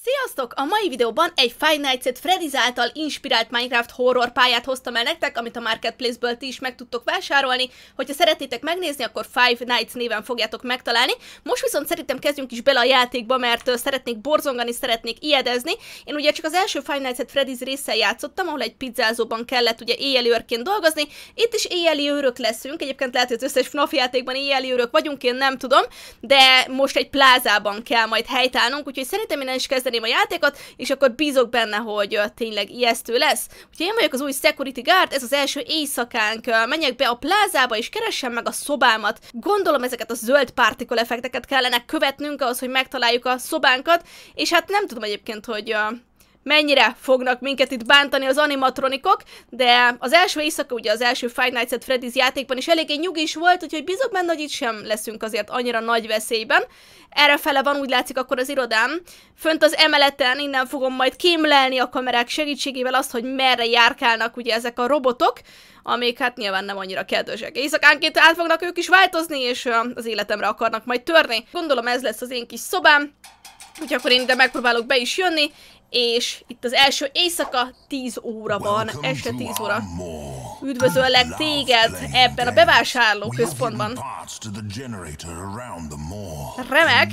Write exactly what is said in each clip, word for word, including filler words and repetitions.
Sziasztok! A mai videóban egy Five Nights at Freddy's által inspirált Minecraft horror pályát hoztam el nektek, amit a Marketplace-ből ti is meg tudtok vásárolni. Hogyha szeretnétek megnézni, akkor Five Nights néven fogjátok megtalálni. Most viszont szerintem kezdjünk is bele a játékba, mert szeretnék borzongani, szeretnék ijedezni. Én ugye csak az első Five Nights at Freddy's résszel játszottam, ahol egy pizzázóban kellett ugye éjjeli őrként dolgozni. Itt is éjjeli őrök leszünk, egyébként lehet, hogy az összes ef naf játékban éjjeli őrök vagyunk, én nem tudom, de most egy plázában kell majd helytállnunk, úgyhogy szerintem én is kezdeném a játékot, és akkor bízok benne, hogy uh, tényleg ijesztő lesz. Úgyhogy én vagyok az új Security Guard, ez az első éjszakánk, uh, menjek be a plázába, és keressem meg a szobámat. Gondolom ezeket a zöld particle effekteket kellene követnünk ahhoz, hogy megtaláljuk a szobánkat, és hát nem tudom egyébként, hogy uh, mennyire fognak minket itt bántani az animatronikok, de az első éjszaka, ugye az első Five Nights at Freddy's játékban is eléggé nyugis volt, úgyhogy bízok benne, hogy itt sem leszünk azért annyira nagy veszélyben. Errefele van, úgy látszik akkor az irodám. Fönt az emeleten, innen fogom majd kémlelni a kamerák segítségével azt, hogy merre járkálnak ugye ezek a robotok, amik hát nyilván nem annyira kedvesek. Éjszakánként át fognak ők is változni, és az életemre akarnak majd törni. Gondolom ez lesz az én kis szobám, úgyhogy akkor én ide megpróbálok be is jönni, és itt az első éjszaka, tíz óra van, este tíz óra. Üdvözöllek téged ebben a bevásárló központban. Remek!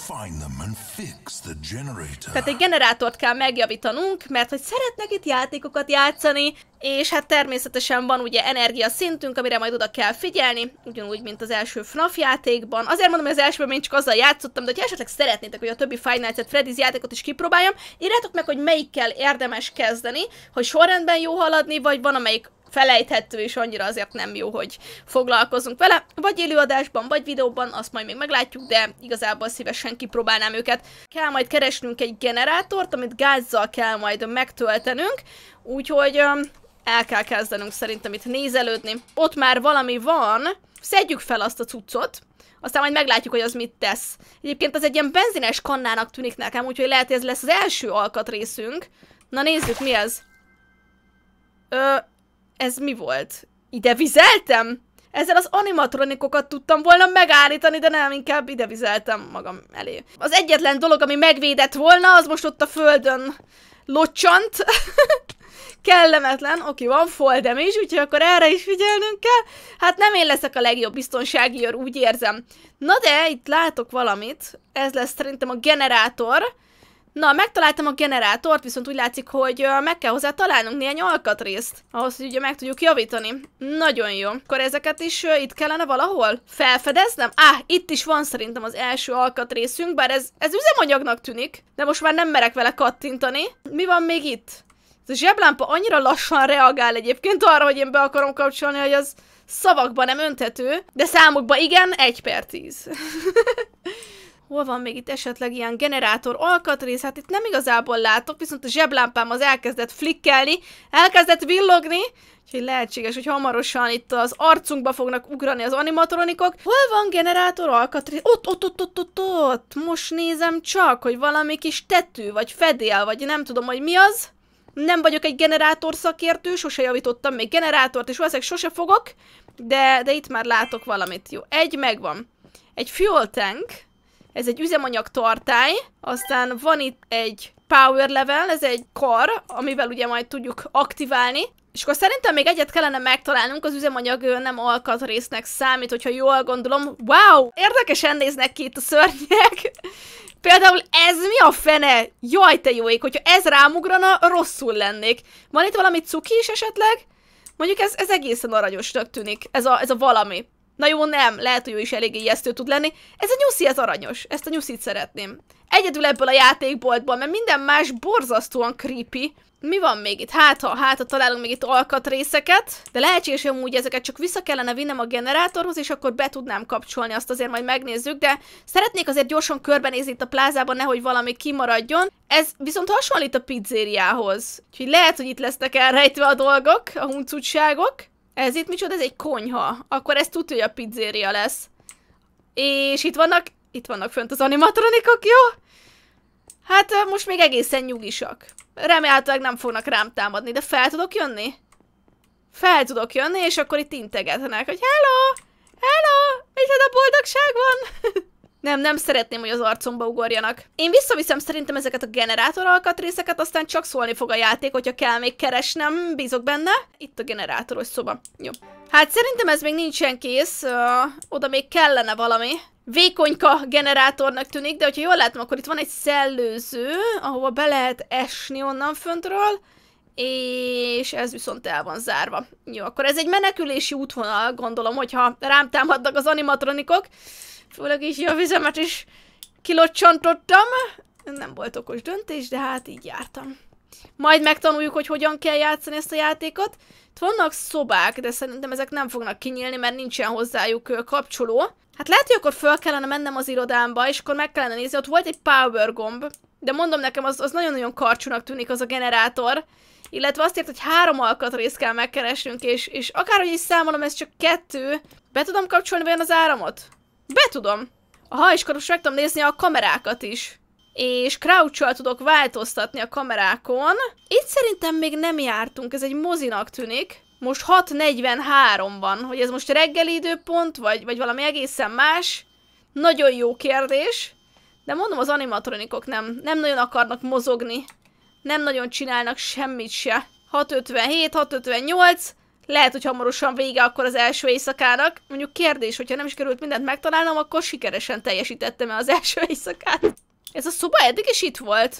Tehát egy generátort kell megjavítanunk, mert hogy szeretnek itt játékokat játszani, és hát természetesen van ugye energiaszintünk, amire majd oda kell figyelni, ugyanúgy, mint az első ef naf játékban. Azért mondom, hogy az elsőben én csak azzal játszottam, de ha esetleg szeretnétek, hogy a többi Five Nights at Freddy's játékot is kipróbáljam, írjátok meg, hogy melyikkel érdemes kezdeni, hogy sorrendben jó haladni, vagy van amelyik felejthető, és annyira azért nem jó, hogy foglalkozunk vele. Vagy élőadásban, vagy videóban, azt majd még meglátjuk, de igazából szívesen kipróbálnám őket. Kell majd keresnünk egy generátort, amit gázzal kell majd megtöltenünk, úgyhogy um, el kell kezdenünk szerintem itt nézelődni. Ott már valami van, szedjük fel azt a cuccot, aztán majd meglátjuk, hogy az mit tesz. Egyébként az egy ilyen benzines kannának tűnik nekem, úgyhogy lehet, hogy ez lesz az első alkatrészünk. Na nézzük, mi ez? Ö, ez mi volt? Ide vizeltem? Ezzel az animatronikokat tudtam volna megállítani, de nem, inkább ide vizeltem magam elé. Az egyetlen dolog, ami megvédett volna, az most ott a földön locsant. Kellemetlen, oké, van fall damage, úgyhogy akkor erre is figyelnünk kell. Hát nem én leszek a legjobb biztonsági őr, úgy érzem. Na de, itt látok valamit, ez lesz szerintem a generátor. Na, megtaláltam a generátort, viszont úgy látszik, hogy uh, meg kell hozzá találnunk néhány alkatrészt, ahhoz, hogy ugye meg tudjuk javítani. Nagyon jó. Akkor ezeket is uh, itt kellene valahol felfedeznem? Á, itt is van szerintem az első alkatrészünk, bár ez, ez üzemanyagnak tűnik, de most már nem merek vele kattintani. Mi van még itt? Ez a zseblámpa annyira lassan reagál egyébként arra, hogy én be akarom kapcsolni, hogy az szavakban nem önthető, de számokban igen, egy per tíz. Hol van még itt esetleg ilyen generátor alkatrész? Hát itt nem igazából látok, viszont a zseblámpám az elkezdett flikkelni, elkezdett villogni, úgyhogy lehetséges, hogy hamarosan itt az arcunkba fognak ugrani az animatronikok. Hol van generátor alkatrész? Ott, ott, ott, ott, ott, ott. Most nézem csak, hogy valami kis tető, vagy fedél, vagy nem tudom, hogy mi az. Nem vagyok egy generátor szakértő, sose javítottam még generátort, és valószínűleg sose fogok, de, de itt már látok valamit. Jó, egy megvan. Egy fuel tank, ez egy üzemanyag tartály, aztán van itt egy power level, ez egy kar, amivel ugye majd tudjuk aktiválni, és akkor szerintem még egyet kellene megtalálnunk, az üzemanyag nem alkatrésznek számít, hogyha jól gondolom. Wow! Érdekesen néznek ki itt a szörnyek. Például ez mi a fene? Jaj, te jó ég, hogyha ez rámugrana, rosszul lennék. Van itt valami cuki is esetleg? Mondjuk ez, ez egészen aranyosnak tűnik, ez a, ez a valami. Na jó, nem, lehet, hogy ő is eléggé ijesztő tud lenni. Ez a nyuszi, ez aranyos, ezt a nyuszit szeretném. Egyedül ebből a játékboltból, mert minden más borzasztóan creepy. Mi van még itt? Hát ha, hát ha találunk még itt alkatrészeket, de lehetséges, hogy amúgy ezeket csak vissza kellene vinnem a generátorhoz, és akkor be tudnám kapcsolni, azt azért majd megnézzük, de szeretnék azért gyorsan körbenézni itt a plázában, nehogy valami kimaradjon. Ez viszont hasonlít a pizzériához, úgyhogy lehet, hogy itt lesznek elrejtve a dolgok, a huncutságok. Ez itt micsoda? Ez egy konyha. Akkor ez tudja, hogy a pizzéria lesz. És itt vannak, itt vannak fönt az animatronikok, jó? Hát most még egészen nyugisak. Remélhetőleg nem fognak rám támadni, de fel tudok jönni? Fel tudok jönni, és akkor itt integetnek, hogy hello! Hello! Micsoda boldogság van! Nem, nem szeretném, hogy az arcomba ugorjanak. Én visszaviszem szerintem ezeket a generátor alkatrészeket, aztán csak szólni fog a játék, hogyha kell még keresnem, bízok benne. Itt a generátoros szoba. Jó. Hát szerintem ez még nincsen kész, uh, oda még kellene valami. Vékonyka generátornak tűnik, de hogyha jól látom, akkor itt van egy szellőző, ahova be lehet esni onnan föntről, és ez viszont el van zárva. Jó, akkor ez egy menekülési útvonal, gondolom, hogyha rám támadnak az animatronikok. Főleg így a vizemet is kilocsantottam. Nem volt okos döntés, de hát így jártam. Majd megtanuljuk, hogy hogyan kell játszani ezt a játékot. Itt vannak szobák, de szerintem ezek nem fognak kinyílni, mert nincsen hozzájuk kapcsoló. Hát lehet, hogy akkor föl kellene mennem az irodámba, és akkor meg kellene nézni, ott volt egy power gomb, de mondom nekem, az nagyon-nagyon karcsúnak tűnik az a generátor, illetve azt ért, hogy három alkatrészt kell megkeresnünk, és, és akárhogy is számolom, ez csak kettő. Be tudom kapcsolni vajon az áramot? Be tudom. Aha, és akkor most meg tudom nézni a kamerákat is. És crouch-sal tudok változtatni a kamerákon. Itt szerintem még nem jártunk, ez egy mozinak tűnik. Most hat negyvenhárom van, hogy ez most reggeli időpont, vagy, vagy valami egészen más. Nagyon jó kérdés. De mondom, az animatronikok nem, nem nagyon akarnak mozogni. Nem nagyon csinálnak semmit se. hat ötvenhét, hat ötvennyolc. Lehet, hogy hamarosan vége akkor az első éjszakának. Mondjuk kérdés, hogyha nem is került mindent megtalálnom, akkor sikeresen teljesítettem el az első éjszakát. Ez a szoba eddig is itt volt.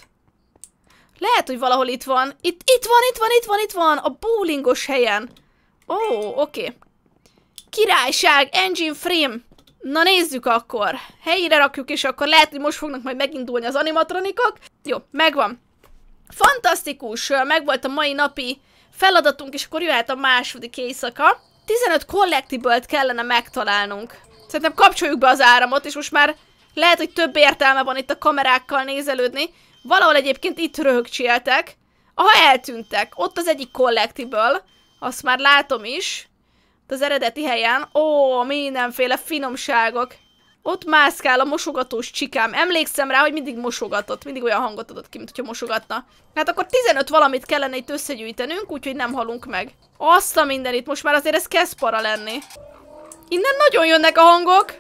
Lehet, hogy valahol itt van. Itt, itt van, itt van, itt van, itt van. A bowlingos helyen. Ó, oh, oké. Okay. Királyság, engine frame. Na nézzük akkor. Helyére rakjuk, és akkor lehet, hogy most fognak majd megindulni az animatronikok. Jó, megvan. Fantasztikus. Megvolt a mai napi feladatunk, és akkor jöhet a második éjszaka. tizenöt collectible-t kellene megtalálnunk. Szerintem kapcsoljuk be az áramot, és most már lehet, hogy több értelme van itt a kamerákkal nézelődni. Valahol egyébként itt röhögcséltek. Aha, eltűntek. Ott az egyik collectible. Azt már látom is. Ott az eredeti helyen. Ó, mindenféle finomságok. Ott mászkál a mosogatós csikám. Emlékszem rá, hogy mindig mosogatott. Mindig olyan hangot adott ki, mint hogyha mosogatna. Hát akkor tizenöt valamit kellene itt összegyűjtenünk, úgyhogy nem halunk meg. Azt a mindenit, most már azért ez kezd para lenni. Innen nagyon jönnek a hangok.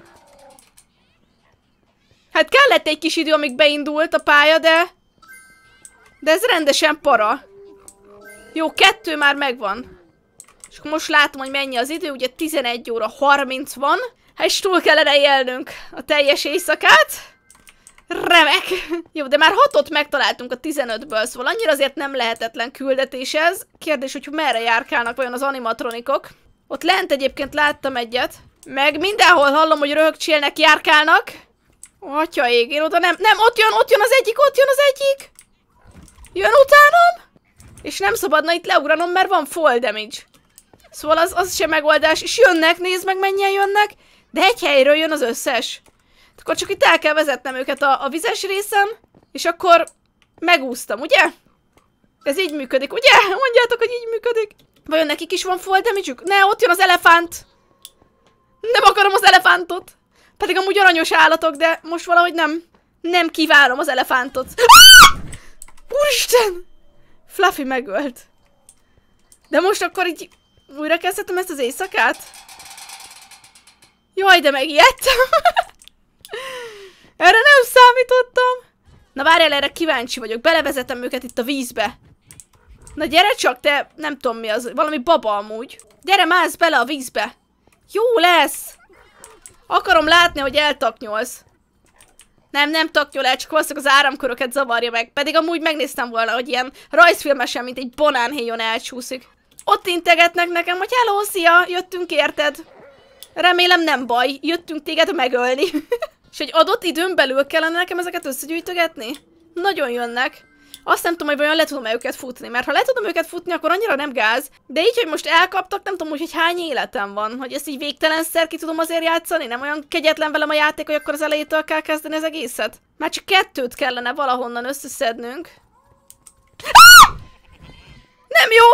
Hát kellett egy kis idő, amíg beindult a pálya, de... De ez rendesen para. Jó, kettő már megvan. És akkor most látom, hogy mennyi az idő, ugye tizenegy óra harminc van. Hát és túl kellene élnünk a teljes éjszakát. Remek! Jó, de már hatot megtaláltunk a tizenötből, szóval annyira azért nem lehetetlen küldetés ez. Kérdés, hogy merre járkálnak vajon az animatronikok. Ott lent egyébként láttam egyet. Meg mindenhol hallom, hogy röhögcsélnek, járkálnak. Atya ég, én oda nem... Nem, ott jön, ott jön az egyik, ott jön az egyik! Jön utánam! És nem szabadna itt leugranom, mert van fall damage. Szóval az, az sem megoldás. És jönnek, nézd meg, mennyien jönnek. De egy helyről jön az összes. Akkor csak itt el kell vezetnem őket a, a vizes részen, és akkor megúsztam, ugye? Ez így működik, ugye? Mondjátok, hogy így működik. Vajon nekik is van fall damage-ük? Ne, ott jön az elefánt! Nem akarom az elefántot! Pedig amúgy aranyos állatok, de most valahogy nem. Nem kívánom az elefántot. Ah! Úristen! Fluffy megölt. De most akkor így újra kezdhetem ezt az éjszakát? Jaj, de megijedtem. Erre nem számítottam. Na várjál, erre kíváncsi vagyok. Belevezetem őket itt a vízbe. Na gyere csak, te nem tudom mi az. Valami baba amúgy. Gyere, mász bele a vízbe. Jó lesz. Akarom látni, hogy eltaknyolsz. Nem, nem taknyol el, csak valószínűleg az áramköröket zavarja meg. Pedig amúgy megnéztem volna, hogy ilyen rajzfilmesen, mint egy banánhéjon elcsúszik. Ott integetnek nekem, hogy hello, szia, jöttünk érted. Remélem nem baj, jöttünk téged megölni. És egy adott időn belül kellene nekem ezeket összegyűjtögetni? Nagyon jönnek. Azt nem tudom, hogy vajon le tudom-e őket futni, mert ha le tudom őket futni, akkor annyira nem gáz. De így, hogy most elkaptak, nem tudom, hogy, hogy hány életem van. Hogy ezt így végtelenszer ki tudom azért játszani? Nem olyan kegyetlen velem a játék, hogy akkor az elejétől kell kezdeni az egészet? Már csak kettőt kellene valahonnan összeszednünk. Ah! Nem jó!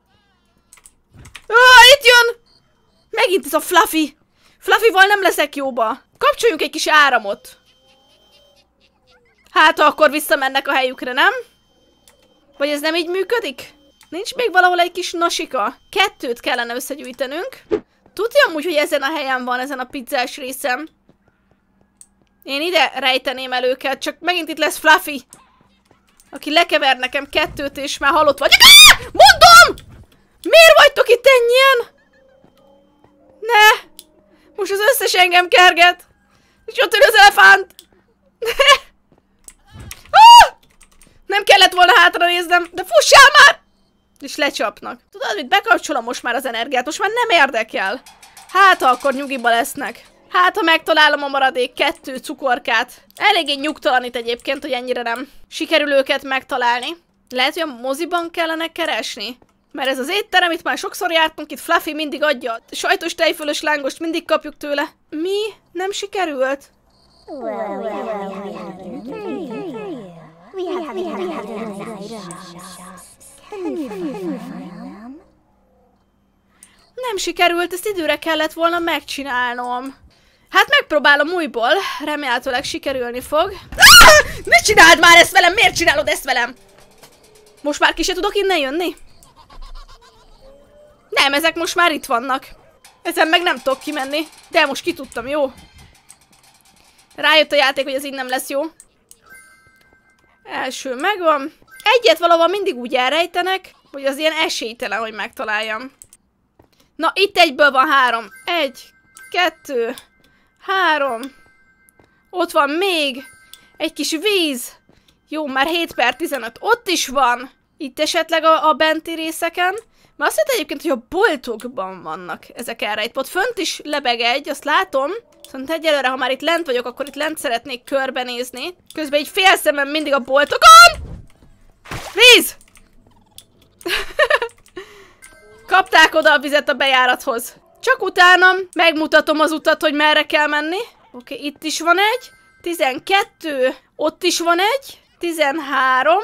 Ah, itt jön! Megint ez a Fluffy. Fluffyval nem leszek jóba. Kapcsoljunk egy kis áramot. Hát, ha akkor visszamennek a helyükre, nem? Vagy ez nem így működik? Nincs még valahol egy kis nasika? Kettőt kellene összegyűjtenünk. Tudja amúgy, hogy ezen a helyen van, ezen a pizzás részem. Én ide rejteném el őket, csak megint itt lesz Fluffy, aki lekever nekem kettőt, és már halott vagy. Ah! Mondom! Miért vagytok itt ennyien? Ne! Most az összes engem kerget. És ott ül az elefánt. Ne! Ah! Nem kellett volna hátra néznem, de fussál már! És lecsapnak. Tudod mit? Bekapcsolom most már az energiát, most már nem érdekel. Hát, ha akkor nyugiba lesznek. Hát, ha megtalálom a maradék kettő cukorkát. Eléggé nyugtalanít egyébként, hogy ennyire nem sikerül őket megtalálni. Lehet, hogy a moziban kellene keresni? Mert ez az étterem, itt már sokszor jártunk, itt Fluffy mindig adja. Sajtos tejfölös lángost mindig kapjuk tőle. Mi? Nem sikerült? Nem sikerült, ezt időre kellett volna megcsinálnom. Hát megpróbálom újból, remélhetőleg sikerülni fog. Ah! Ne csináld már ezt velem, miért csinálod ezt velem? Most már ki se tudok innen jönni? Nem, ezek most már itt vannak. Ezen meg nem tudok kimenni, de most ki tudtam, jó? Rájött a játék, hogy ez így nem lesz jó. Első megvan. Egyet valahol mindig úgy elrejtenek, hogy az ilyen esélytelen, hogy megtaláljam. Na, itt egyből van három. Egy, kettő, három. Ott van még egy kis víz. Jó, már hét per tizenöt. Ott is van. Itt esetleg a, a benti részeken. Mert azt hitt egyébként, hogy a boltokban vannak ezek elrejtve. Ott fönt is lebeg egy, azt látom. Szóval egyelőre, ha már itt lent vagyok, akkor itt lent szeretnék körbenézni. Közben így fél szemem mindig a boltokon. Víz! Kapták oda a vizet a bejárathoz. Csak utána megmutatom az utat, hogy merre kell menni. Oké, okay, itt is van egy. tizenkettő. Ott is van egy. tizenhárom.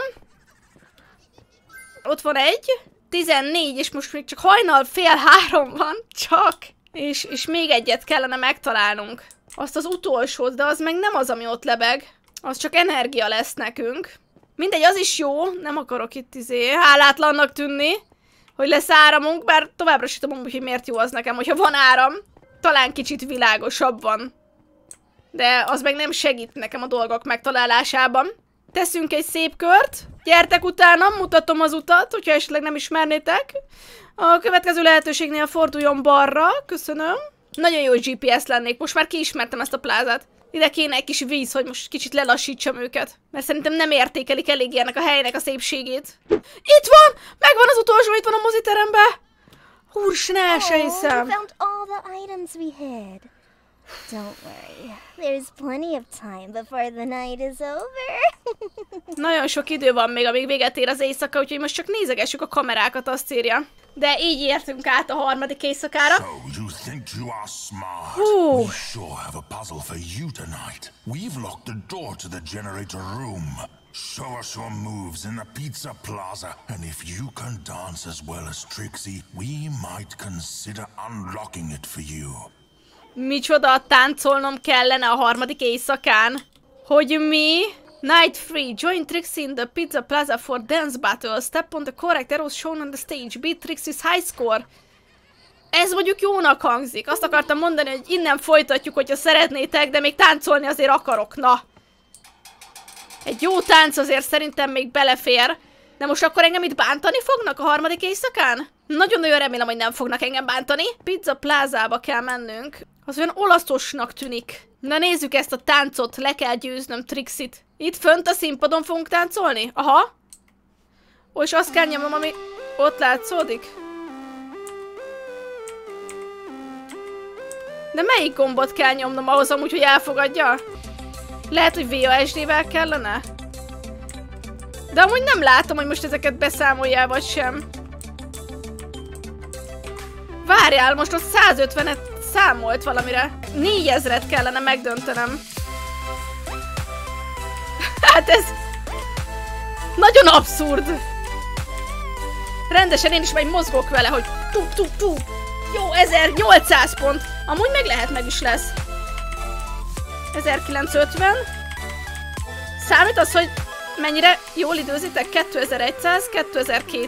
Ott van egy. tizennégy, és most még csak hajnal fél három van. Csak. És, és még egyet kellene megtalálnunk. Azt az utolsót, de az meg nem az, ami ott lebeg. Az csak energia lesz nekünk. Mindegy, az is jó. Nem akarok itt izé hálátlannak tűnni, hogy lesz áramunk, bár továbbra sem tudom, hogy miért jó az nekem, hogyha van áram. Talán kicsit világosabban. De az meg nem segít nekem a dolgok megtalálásában. Teszünk egy szép kört. Gyertek utána, mutatom az utat, hogyha esetleg nem ismernétek. A következő lehetőségnél forduljon balra. Köszönöm. Nagyon jó gé pé es lennék. Most már kiismertem ezt a plázát. Ide kéne egy kis víz, hogy most kicsit lelassítsam őket. Mert szerintem nem értékelik elég ennek a helynek a szépségét. Itt van! Megvan az utolsó, itt van a moziteremben! Húrs, ne, se hiszem. Don't worry, there's plenty of time before the night is over. Nagyon sok idő van még, amíg véget ér az éjszaka, úgyhogy most csak nézegessük a kamerákat, azt írja. De így értünk át a harmadik éjszakára. So you think you are smart? Ooh. We sure have a puzzle for you tonight. We've locked the door to the generator room. Show us your moves in the Pizza Plaza, and if you can dance as well as Trixie, we might consider unlocking it for you. Micsoda, táncolnom kellene a harmadik éjszakán? Hogy mi? Night free. Join Trixie in the Pizza Plaza for dance battle. Step on the correct arrows shown on the stage. Beat Trixie's high score. Ez mondjuk jónak hangzik. Azt akartam mondani, hogy innen folytatjuk, hogyha szeretnétek, de még táncolni azért akarok. Na. Egy jó tánc azért szerintem még belefér. De most akkor engem itt bántani fognak a harmadik éjszakán? Nagyon-nagyon remélem, hogy nem fognak engem bántani. Pizza Plázába kell mennünk. Az olyan olaszosnak tűnik. Na nézzük ezt a táncot, le kell győznöm Trixit. Itt fönt a színpadon fogunk táncolni? Aha. Ó, és azt kell nyomnom, ami ott látszódik. De melyik gombot kell nyomnom ahhoz amúgy, hogy elfogadja? Lehet, hogy vé á es dé-vel kellene? De amúgy nem látom, hogy most ezeket beszámoljál, vagy sem. Várjál, most ott százötvenet számolt valamire. négyezret kellene megdöntenem. Hát ez... nagyon abszurd. Rendesen én is majd mozgok vele, hogy tu tu tu. Jó, ezernyolcszáz pont. Amúgy meg lehet, meg is lesz. ezerkilencszázötven. Számít az, hogy mennyire jól időzitek? kétezer-száz,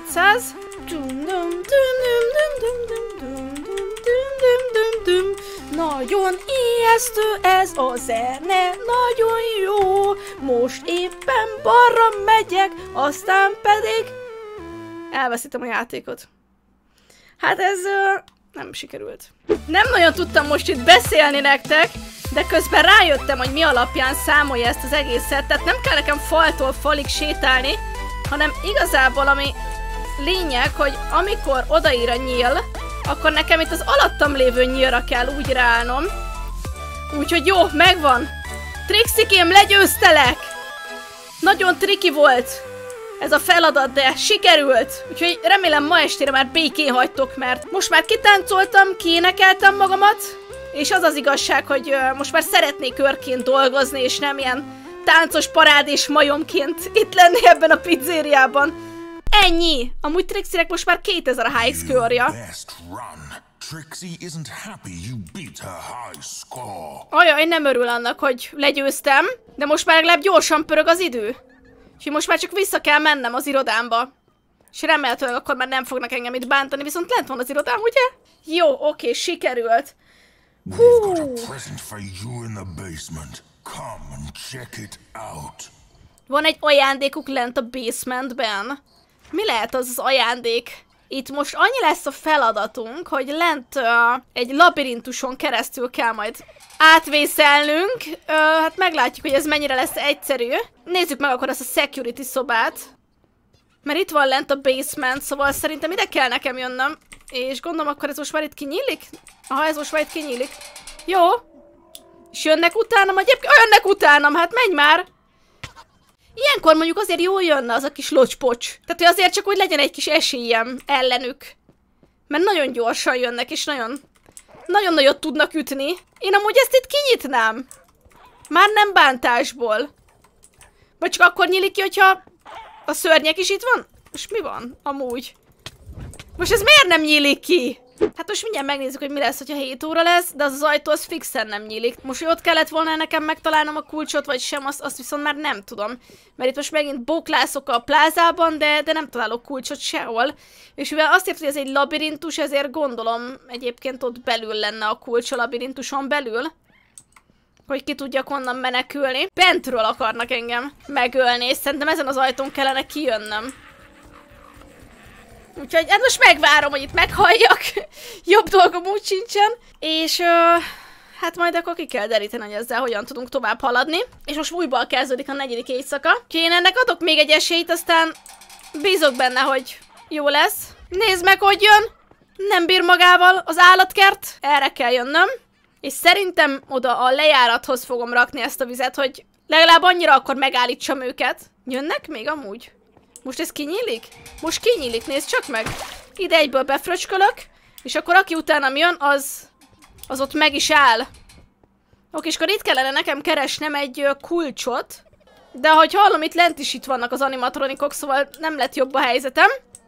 kétezer-kétszáz. Nagyon ijesztő ez a zene, nagyon jó. Most éppen balra megyek, aztán pedig... Elveszítem a játékot. Hát ez uh, nem sikerült. Nem nagyon tudtam most itt beszélni nektek, de közben rájöttem, hogy mi alapján számolja ezt az egészet. Tehát nem kell nekem faltól falig sétálni, hanem igazából ami lényeg, hogy amikor odaír a nyíl, akkor nekem itt az alattam lévő nyílra kell úgy ráállnom. Úgyhogy jó, megvan. Trixikém, legyőztelek! Nagyon triki volt ez a feladat, de sikerült. Úgyhogy remélem ma estére már békén hagytok, mert most már kitáncoltam, kiénekeltem magamat, és az az igazság, hogy uh, most már szeretnék őrként dolgozni, és nem ilyen táncos parádés majomként itt lenni ebben a pizzériában. Ennyi! Amúgy Trixinek most már kétezer a há iksz körja. Ajaj, nem örül annak, hogy legyőztem, de most már legalább gyorsan pörög az idő. Úgyhogy most már csak vissza kell mennem az irodámba. És remélhetőleg akkor már nem fognak engem itt bántani, viszont lent van az irodám, ugye? Jó, oké, sikerült. Hú. Van egy ajándékuk lent a basementben. Mi lehet az az ajándék? Itt most annyi lesz a feladatunk, hogy lent uh, egy labirintuson keresztül kell majd átvészelnünk. Uh, hát meglátjuk, hogy ez mennyire lesz egyszerű. Nézzük meg akkor ezt a security szobát. Mert itt van lent a basement, szóval szerintem ide kell nekem jönnöm. És gondolom, akkor ez most már itt kinyílik? Aha, ez most már itt kinyílik. Jó. És jönnek utánam egyébként? Jönnek utánam, hát menj már! Ilyenkor mondjuk azért jól jönne az a kis locspocs. Tehát, hogy azért csak, hogy legyen egy kis esélyem ellenük. Mert nagyon gyorsan jönnek, és nagyon... Nagyon nagyot tudnak ütni. Én amúgy ezt itt kinyitnám. Már nem bántásból. Vagy csak akkor nyílik ki, hogyha a szörnyek is itt van? Most mi van? Amúgy. Most ez miért nem nyílik ki? Hát most mindjárt megnézzük, hogy mi lesz, hogyha hét óra lesz, de az az ajtó az fixen nem nyílik. Most, hogy ott kellett volna nekem megtalálnom a kulcsot, vagy sem, azt, azt viszont már nem tudom. Mert itt most megint bóklászok a plázában, de, de nem találok kulcsot sehol. És mivel azt értem, hogy ez egy labirintus, ezért gondolom egyébként ott belül lenne a kulcs a labirintuson belül. Hogy ki tudjak onnan menekülni. Bentről akarnak engem megölni, és szerintem ezen az ajtón kellene kijönnöm. Úgyhogy hát most megvárom, hogy itt meghalljak. Jobb dolgom úgy sincsen. És uh, hát majd akkor ki kell deríteni, hogy ezzel hogyan tudunk tovább haladni. És most újból kezdődik a negyedik éjszaka. Úgyhogy én ennek adok még egy esélyt, aztán bízok benne, hogy jó lesz. Nézd meg, hogy jön. Nem bír magával az állatkert. Erre kell jönnöm. És szerintem oda a lejárathoz fogom rakni ezt a vizet, hogy legalább annyira akkor megállítsam őket. Jönnek még amúgy? Most ez kinyílik? Most kinyílik, nézd csak meg. Ide egyből befröcskölök, és akkor aki utánam jön, az, az ott meg is áll. Oké, és akkor itt kellene nekem keresnem egy uh, kulcsot. De ahogy hallom, itt lent is itt vannak az animatronikok, szóval nem lett jobb a helyzetem.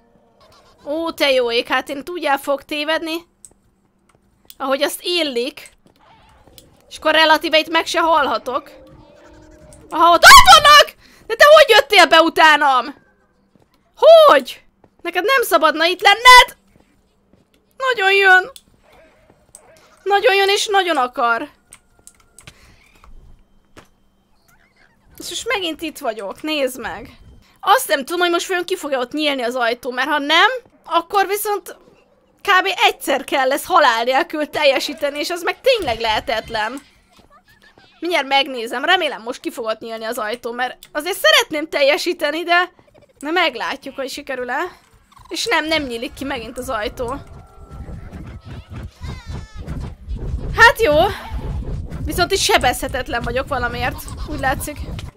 Ó, te jó ég, hát én úgy el fogok tévedni. Ahogy azt illik. És akkor relatíve itt meg se hallhatok. Aha, ott, ott vannak! De te hogy jöttél be utánam? Hogy? Neked nem szabadna itt lenned? Nagyon jön. Nagyon jön és nagyon akar. És most megint itt vagyok, nézd meg. Azt nem tudom, hogy most vajon ki fogja ott nyílni az ajtó, mert ha nem, akkor viszont kb. Egyszer kell lesz halál nélkül teljesíteni, és az meg tényleg lehetetlen. Mindjárt megnézem, remélem most ki fog ott nyílni az ajtó, mert azért szeretném teljesíteni, de... Na meglátjuk, hogy sikerül-e. És nem, nem nyílik ki megint az ajtó. Hát jó. Viszont itt sebezhetetlen vagyok valamiért. Úgy látszik.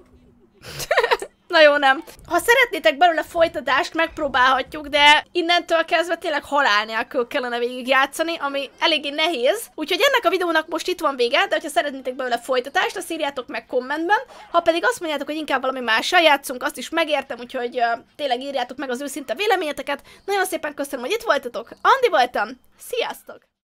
Na jó, nem. Ha szeretnétek belőle folytatást, megpróbálhatjuk, de innentől kezdve tényleg halál nélkül kellene végigjátszani, ami eléggé nehéz. Úgyhogy ennek a videónak most itt van vége, de hogyha szeretnétek belőle folytatást, azt írjátok meg kommentben. Ha pedig azt mondjátok, hogy inkább valami mással játszunk, azt is megértem, úgyhogy uh, tényleg írjátok meg az őszinte véleményeteket. Nagyon szépen köszönöm, hogy itt voltatok. Andi voltam. Sziasztok!